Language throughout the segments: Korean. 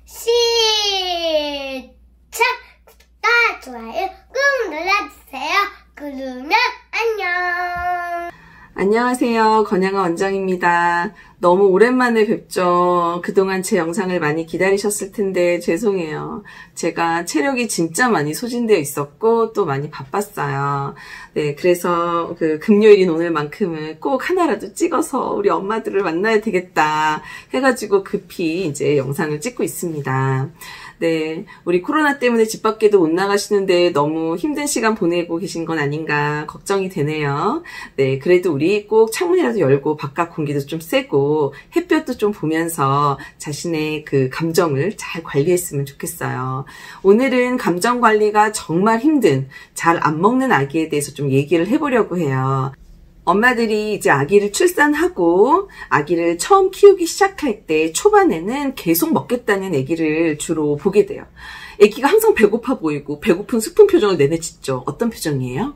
시작! 구독과 좋아요 꾹 눌러주세요. 그러면 안녕. 안녕하세요. 건양아 원장입니다. 너무 오랜만에 뵙죠. 그동안 제 영상을 많이 기다리셨을 텐데 죄송해요. 제가 체력이 진짜 많이 소진되어 있었고 또 많이 바빴어요. 네, 그래서 금요일인 오늘만큼은 꼭 하나라도 찍어서 우리 엄마들을 만나야 되겠다 해가지고 급히 이제 영상을 찍고 있습니다. 네, 우리 코로나 때문에 집 밖에도 못 나가시는데 너무 힘든 시간 보내고 계신 건 아닌가 걱정이 되네요. 네, 그래도 우리 꼭 창문이라도 열고 바깥 공기도 좀 쐬고 햇볕도 좀 보면서 자신의 그 감정을 잘 관리했으면 좋겠어요. 오늘은 감정 관리가 정말 힘든 잘 안 먹는 아기에 대해서 좀 얘기를 해보려고 해요. 엄마들이 이제 아기를 출산하고 아기를 처음 키우기 시작할 때 초반에는 계속 먹겠다는 아기를 주로 보게 돼요. 아기가 항상 배고파 보이고 배고픈 슬픈 표정을 내내 짓죠. 어떤 표정이에요?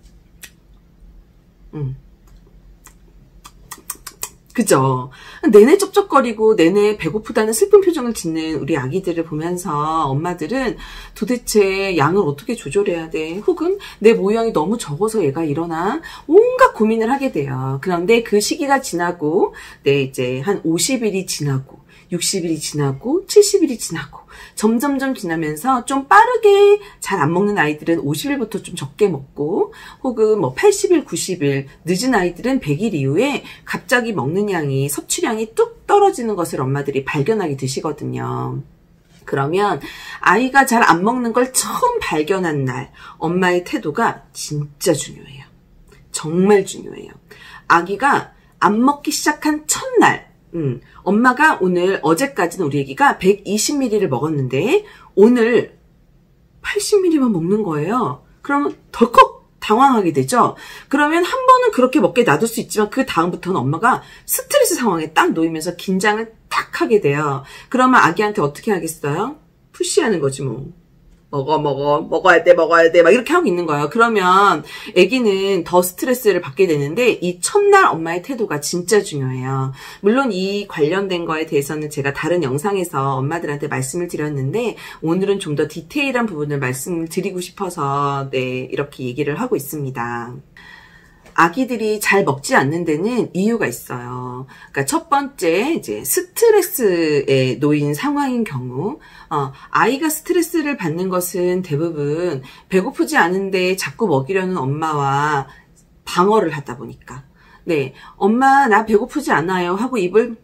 그죠? 내내 쩝쩝거리고 내내 배고프다는 슬픈 표정을 짓는 우리 아기들을 보면서 엄마들은 도대체 양을 어떻게 조절해야 돼? 혹은 내 모양이 너무 적어서 얘가 이러나? 온갖 고민을 하게 돼요. 그런데 그 시기가 지나고 이제 한 50일이 지나고 60일이 지나고 70일이 지나고 점점점 지나면서 좀 빠르게 잘 안 먹는 아이들은 50일부터 좀 적게 먹고 혹은 뭐 80일, 90일 늦은 아이들은 100일 이후에 갑자기 먹는 양이 섭취량이 뚝 떨어지는 것을 엄마들이 발견하게 되시거든요. 그러면 아이가 잘 안 먹는 걸 처음 발견한 날 엄마의 태도가 진짜 중요해요. 정말 중요해요. 아기가 안 먹기 시작한 첫날 엄마가 어제까지는 우리 애기가 120ml를 먹었는데 오늘 80ml만 먹는 거예요. 그러면 덜컥 당황하게 되죠. 그러면 한 번은 그렇게 먹게 놔둘 수 있지만 그 다음부터는 엄마가 스트레스 상황에 딱 놓이면서 긴장을 딱 하게 돼요. 그러면 아기한테 어떻게 하겠어요? 푸시하는 거지 뭐. 먹어야 돼 막 이렇게 하고 있는 거예요. 그러면 아기는 더 스트레스를 받게 되는데 이 첫날 엄마의 태도가 진짜 중요해요. 물론 이 관련된 거에 대해서는 제가 다른 영상에서 엄마들한테 말씀을 드렸는데 오늘은 좀 더 디테일한 부분을 말씀을 드리고 싶어서 이렇게 얘기를 하고 있습니다. 아기들이 잘 먹지 않는 데는 이유가 있어요. 그러니까 첫 번째 이제 스트레스에 놓인 상황인 경우 아이가 스트레스를 받는 것은 대부분 배고프지 않은데 자꾸 먹이려는 엄마와 방어를 하다 보니까 엄마 나 배고프지 않아요 하고 입을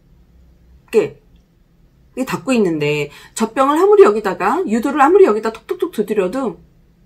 닫고 있는데 젖병을 아무리 여기다가 유도를 아무리 여기다 톡톡톡 두드려도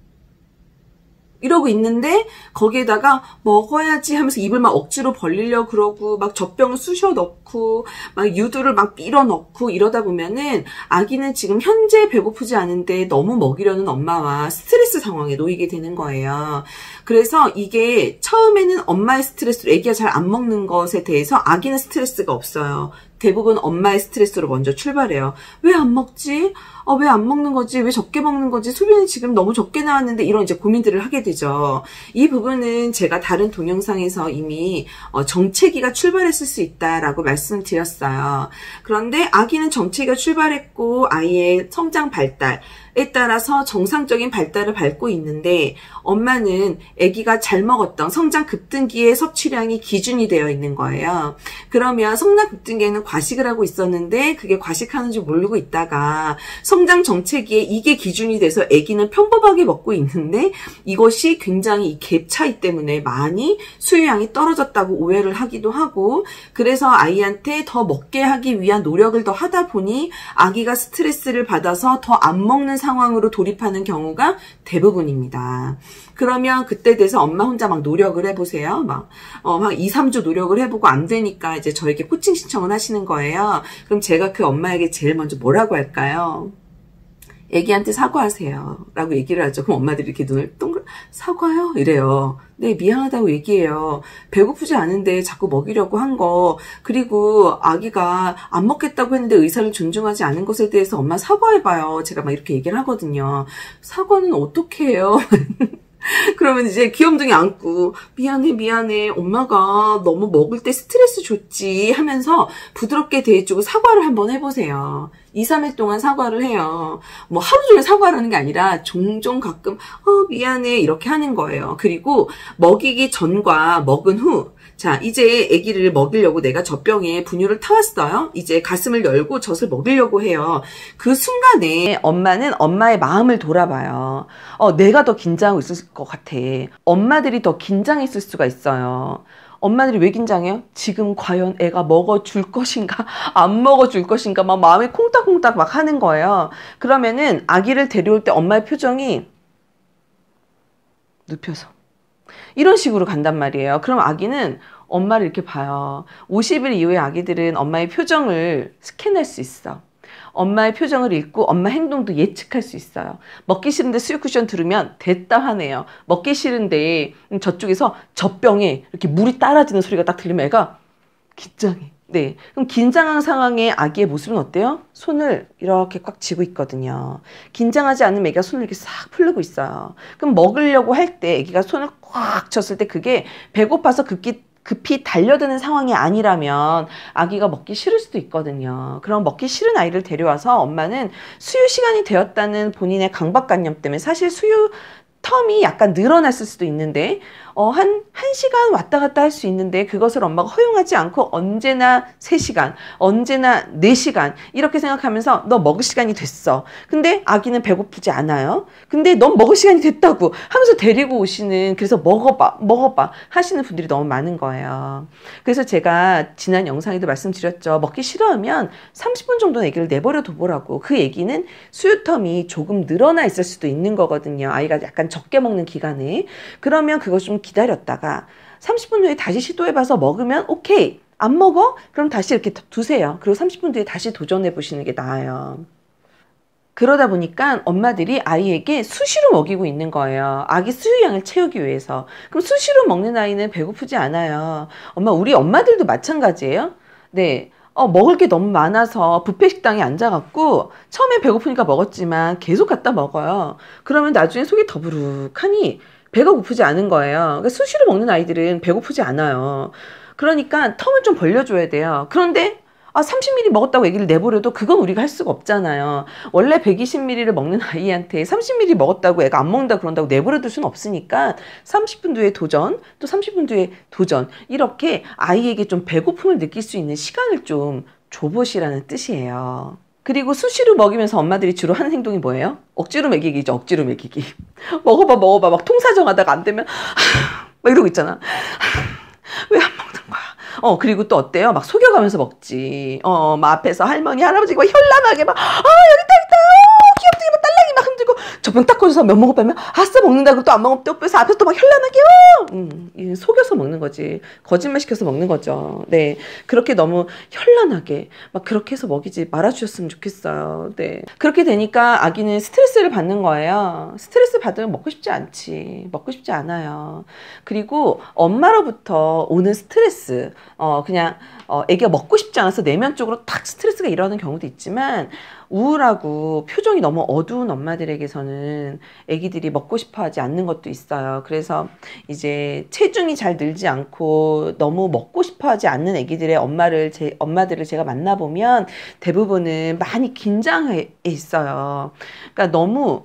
이러고 있는데 거기에다가 먹어야지 하면서 입을 막 억지로 벌리려고 그러고 막 젖병을 쑤셔 넣고 막 유두를 막 밀어 넣고 이러다 보면은 아기는 지금 현재 배고프지 않은데 너무 먹이려는 엄마와 스트레스 상황에 놓이게 되는 거예요. 그래서 이게 처음에는 엄마의 스트레스로 아기가 잘 안 먹는 것에 대해서 아기는 스트레스가 없어요. 대부분 엄마의 스트레스로 먼저 출발해요. 왜 안 먹지? 왜 안 먹는 거지? 왜 적게 먹는 거지? 소변이 지금 너무 적게 나왔는데 이런 이제 고민들을 하게 되죠. 이 부분은 제가 다른 동영상에서 이미 정체기가 출발했을 수 있다라고 말씀을 드렸어요. 그런데 아기는 정체기가 출발했고 아이의 성장 발달에 따라서 정상적인 발달을 밟고 있는데 엄마는 아기가 잘 먹었던 성장 급등기의 섭취량이 기준이 되어 있는 거예요. 그러면 성장 급등기에는 과식을 하고 있었는데 그게 과식하는 줄 모르고 있다가 성장 정체기에 이게 기준이 돼서 아기는 평범하게 먹고 있는데 이것이 굉장히 이 갭 차이 때문에 많이 수유량이 떨어졌다고 오해를 하기도 하고 그래서 아이한테 더 먹게 하기 위한 노력을 더 하다 보니 아기가 스트레스를 받아서 더 안 먹는 상황으로 돌입하는 경우가 대부분입니다. 그러면 그때 돼서 엄마 혼자 막 노력을 해보세요. 막 2, 3주 노력을 해보고 안 되니까 이제 저에게 코칭 신청을 하시는 거예요. 그럼 제가 그 엄마에게 제일 먼저 뭐라고 할까요? 애기한테 사과하세요 라고 얘기를 하죠. 그럼 엄마들이 이렇게 눈을 동글 사과요? 이래요. 네, 미안하다고 얘기해요. 배고프지 않은데 자꾸 먹이려고 한 거, 그리고 아기가 안 먹겠다고 했는데 의사를 존중하지 않은 것에 대해서 엄마 사과해봐요. 제가 막 이렇게 얘기를 하거든요. 사과는 어떻게 해요? 그러면 이제 귀염둥이 안고 미안해 엄마가 너무 먹을 때 스트레스 줬지 하면서 부드럽게 대해주고 사과를 한번 해보세요. 2, 3회 동안 사과를 해요. 뭐 하루 종일 사과를 하는 게 아니라 종종 가끔 미안해 이렇게 하는 거예요. 그리고 먹이기 전과 먹은 후, 자 이제 아기를 먹이려고 내가 젖병에 분유를 타왔어요. 이제 가슴을 열고 젖을 먹이려고 해요. 그 순간에 엄마는 엄마의 마음을 돌아봐요. 내가 더 긴장하고 있을 것 같아. 엄마들이 더 긴장했을 수가 있어요. 엄마들이 왜 긴장해요? 지금 과연 애가 먹어줄 것인가 안 먹어줄 것인가 막 마음이 콩닥콩닥 막 하는 거예요. 그러면은 아기를 데려올 때 엄마의 표정이 눕혀서 이런 식으로 간단 말이에요. 그럼 아기는 엄마를 이렇게 봐요. 50일 이후에 아기들은 엄마의 표정을 스캔할 수 있어. 엄마의 표정을 읽고 엄마 행동도 예측할 수 있어요. 먹기 싫은데 수유 쿠션 들으면 됐다 화내요. 먹기 싫은데 저쪽에서 젖병에 이렇게 물이 따라지는 소리가 딱 들리면 애가 긴장해. 네, 그럼 긴장한 상황에 아기의 모습은 어때요? 손을 이렇게 꽉 쥐고 있거든요. 긴장하지 않은 애가 손을 이렇게 싹 풀고 있어요. 그럼 먹으려고 할 때 애기가 손을 꽉 쥐었을 때 그게 배고파서 급히 달려드는 상황이 아니라면 아기가 먹기 싫을 수도 있거든요. 그럼 먹기 싫은 아이를 데려와서 엄마는 수유 시간이 되었다는 본인의 강박관념 때문에 사실 수유 텀이 약간 늘어났을 수도 있는데 한 1시간 왔다 갔다 할 수 있는데 그것을 엄마가 허용하지 않고 언제나 3시간, 언제나 4시간 이렇게 생각하면서 너 먹을 시간이 됐어. 근데 아기는 배고프지 않아요. 근데 넌 먹을 시간이 됐다고 하면서 데리고 오시는 그래서 먹어봐 하시는 분들이 너무 많은 거예요. 그래서 제가 지난 영상에도 말씀드렸죠. 먹기 싫어하면 30분 정도는 아기를 내버려 둬보라고. 그 얘기는 수유 텀이 조금 늘어나 있을 수도 있는 거거든요. 아이가 약간 적게 먹는 기간에. 그러면 그거 좀 기다렸다가 30분 후에 다시 시도해봐서 먹으면 오케이. 안 먹어? 그럼 다시 이렇게 두세요. 그리고 30분 뒤에 다시 도전해 보시는 게 나아요. 그러다 보니까 엄마들이 아이에게 수시로 먹이고 있는 거예요. 아기 수유량을 채우기 위해서. 그럼 수시로 먹는 아이는 배고프지 않아요. 우리 엄마들도 마찬가지예요. 네. 먹을 게 너무 많아서 뷔페 식당에 앉아갖고 처음에 배고프니까 먹었지만 계속 갖다 먹어요. 그러면 나중에 속이 더부룩하니 배가 고프지 않은 거예요. 그러니까 수시로 먹는 아이들은 배고프지 않아요. 그러니까 텀을 좀 벌려줘야 돼요. 그런데 30ml 먹었다고 애기를 내버려도 그건 우리가 할 수가 없잖아요. 원래 120ml를 먹는 아이한테 30ml 먹었다고 애가 안 먹는다 그런다고 내버려둘 수는 없으니까 30분 뒤에 도전, 또 30분 뒤에 도전 이렇게 아이에게 좀 배고픔을 느낄 수 있는 시간을 좀 줘보시라는 뜻이에요. 그리고 수시로 먹이면서 엄마들이 주로 하는 행동이 뭐예요? 억지로 먹이기죠. 억지로 먹이기. 먹어봐 막 통사정하다가 안 되면 막 이러고 있잖아. 왜 안 먹는 거야? 그리고 또 어때요? 막 속여가면서 먹지. 막 앞에서 할머니, 할아버지가 막 현란하게 막, 여기 있다. 귀엽게 막 딸랑이 막 흔들고, 젖병 딱 꽂아서 몇 모금 빼면, 아싸, 먹는다고 또 안 먹으면 또 옆에서 앞에서 또 막 현란하게, 속여서 먹는 거지. 거짓말 시켜서 먹는 거죠. 네. 그렇게 너무 현란하게, 막 그렇게 해서 먹이지 말아주셨으면 좋겠어요. 네. 그렇게 되니까 아기는 스트레스를 받는 거예요. 스트레스 받으면 먹고 싶지 않지. 먹고 싶지 않아요. 그리고 엄마로부터 오는 스트레스, 그냥 애기가 먹고 싶지 않아서 내면적으로 탁 스트레스가 일어나는 경우도 있지만 우울하고 표정이 너무 어두운 엄마들에게서는 애기들이 먹고 싶어 하지 않는 것도 있어요. 그래서 이제 체중이 잘 늘지 않고 너무 먹고 싶어 하지 않는 애기들의 엄마들을 제가 만나보면 대부분은 많이 긴장해 있어요. 그러니까 너무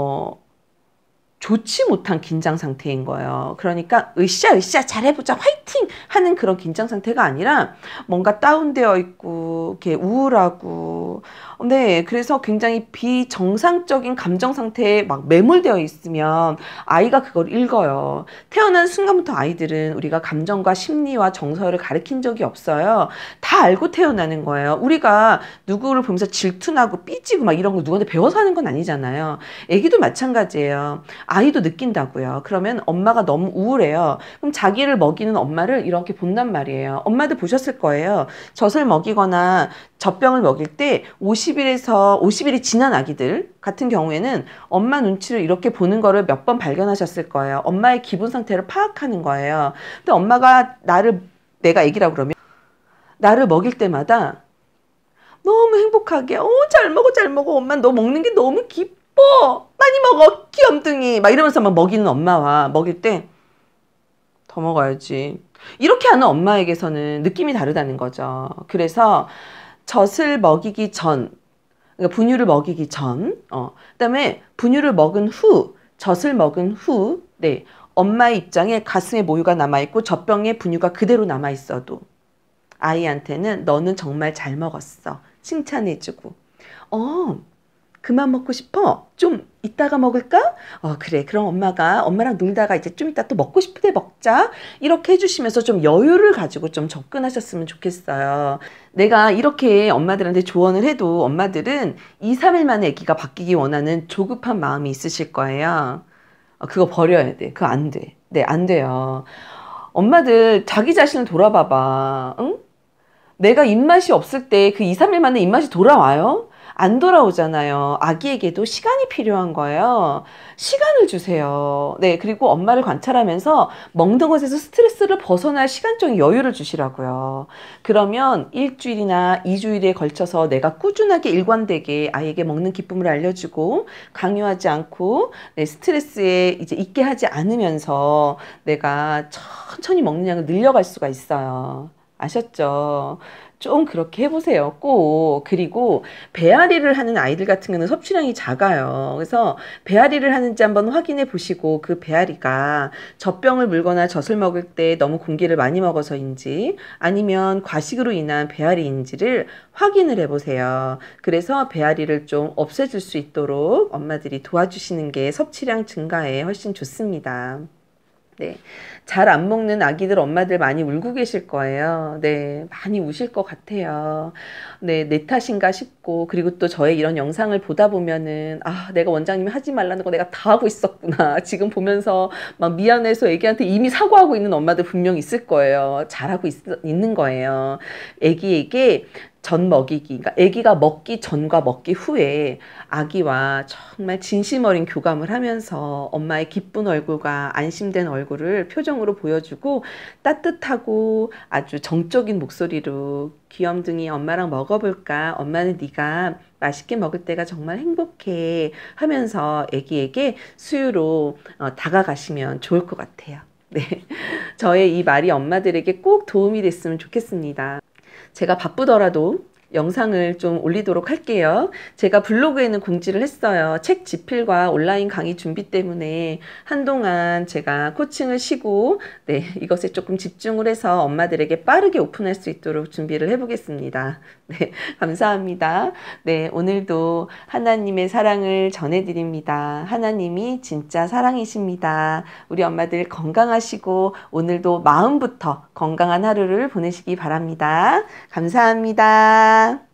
좋지 못한 긴장 상태인 거예요. 그러니까 으쌰 잘해보자 화이팅 하는 그런 긴장 상태가 아니라 뭔가 다운되어 있고 이렇게 우울하고 네, 그래서 굉장히 비정상적인 감정 상태에 막 매몰되어 있으면 아이가 그걸 읽어요. 태어난 순간부터 아이들은 우리가 감정과 심리와 정서를 가르친 적이 없어요. 다 알고 태어나는 거예요. 우리가 누구를 보면서 질투나고 삐지고 막 이런 거 누구한테 배워서 하는 건 아니잖아요. 애기도 마찬가지예요. 아이도 느낀다고요. 그러면 엄마가 너무 우울해요. 그럼 자기를 먹이는 엄마를 이렇게 본단 말이에요. 엄마들 보셨을 거예요. 젖을 먹이거나 젖병을 먹일 때 50일이 지난 아기들 같은 경우에는 엄마 눈치를 이렇게 보는 거를 몇 번 발견하셨을 거예요. 엄마의 기분 상태를 파악하는 거예요. 근데 엄마가 내가 아기라고 그러면 나를 먹일 때마다 너무 행복하게 잘 먹어 엄마 너 먹는 게 너무 기뻐 많이 먹어 귀염둥이 막 이러면서 막 먹이는 엄마와 먹일 때 더 먹어야지 이렇게 하는 엄마에게서는 느낌이 다르다는 거죠. 그래서 젖을 먹이기 전 그러니까 분유를 먹이기 전, 그다음에 분유를 먹은 후, 젖을 먹은 후, 네, 엄마의 입장에 가슴에 모유가 남아있고 젖병에 분유가 그대로 남아있어도 아이한테는 너는 정말 잘 먹었어. 칭찬해주고, 그만 먹고 싶어? 좀 이따가 먹을까? 그래. 그럼 엄마랑 놀다가 이제 좀 이따 또 먹고 싶을 때 먹자. 이렇게 해주시면서 좀 여유를 가지고 좀 접근하셨으면 좋겠어요. 내가 이렇게 엄마들한테 조언을 해도 엄마들은 2, 3일 만에 아기가 바뀌기 원하는 조급한 마음이 있으실 거예요. 그거 버려야 돼. 그거 안 돼. 네, 안 돼요. 엄마들 자기 자신을 돌아봐봐. 응? 내가 입맛이 없을 때 그 2, 3일 만에 입맛이 돌아와요? 안 돌아오잖아요. 아기에게도 시간이 필요한 거예요. 시간을 주세요. 네, 그리고 엄마를 관찰하면서 먹는 것에서 스트레스를 벗어날 시간적인 여유를 주시라고요. 그러면 일주일이나 2주일에 걸쳐서 내가 꾸준하게 일관되게 아이에게 먹는 기쁨을 알려주고 강요하지 않고 네, 스트레스에 이제 있게 하지 않으면서 내가 천천히 먹는 양을 늘려갈 수가 있어요. 아셨죠? 좀 그렇게 해보세요. 꼭. 그리고 배앓이를 하는 아이들 같은 경우는 섭취량이 작아요. 그래서 배앓이를 하는지 한번 확인해 보시고 그 배앓이가 젖병을 물거나 젖을 먹을 때 너무 공기를 많이 먹어서인지 아니면 과식으로 인한 배앓이인지를 확인을 해보세요. 그래서 배앓이를 좀 없애줄 수 있도록 엄마들이 도와주시는 게 섭취량 증가에 훨씬 좋습니다. 네. 잘 안 먹는 아기들 엄마들 많이 울고 계실 거예요. 네. 많이 우실 것 같아요. 네. 내 탓인가 싶고, 그리고 또 저의 이런 영상을 보다 보면은, 내가 원장님이 하지 말라는 거 내가 다 하고 있었구나. 지금 보면서 막 미안해서 애기한테 이미 사과하고 있는 엄마들 분명 있을 거예요. 잘하고 있는 거예요. 애기에게 전 먹이기, 그러니까 아기가 먹기 전과 먹기 후에 아기와 정말 진심 어린 교감을 하면서 엄마의 기쁜 얼굴과 안심된 얼굴을 표정으로 보여주고 따뜻하고 아주 정적인 목소리로 귀염둥이 엄마랑 먹어볼까? 엄마는 네가 맛있게 먹을 때가 정말 행복해 하면서 아기에게 수유로 다가가시면 좋을 것 같아요. 네, 저의 이 말이 엄마들에게 꼭 도움이 됐으면 좋겠습니다. 제가 바쁘더라도 영상을 좀 올리도록 할게요. 제가 블로그에는 공지를 했어요. 책 집필과 온라인 강의 준비 때문에 한동안 제가 코칭을 쉬고 네, 이것에 조금 집중을 해서 엄마들에게 빠르게 오픈할 수 있도록 준비를 해보겠습니다. 네, 감사합니다. 네, 오늘도 하나님의 사랑을 전해드립니다. 하나님이 진짜 사랑이십니다. 우리 엄마들 건강하시고 오늘도 마음부터 건강한 하루를 보내시기 바랍니다. 감사합니다.